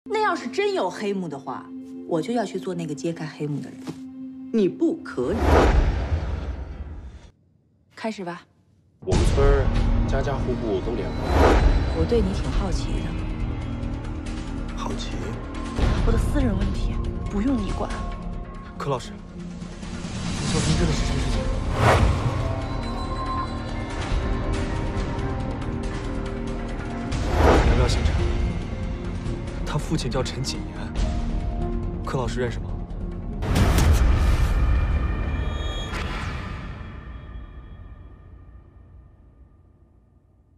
那要是真有黑幕的话，我就要去做那个揭开黑幕的人。 你不可以。 开始吧。 我们村儿家家户户都连环。 我对你挺好奇的。 好奇？ 我的私人问题不用你管。 柯老师，你小平真的是陈世杰？苗苗姓陈，他父亲叫陈锦年。柯老师认识吗？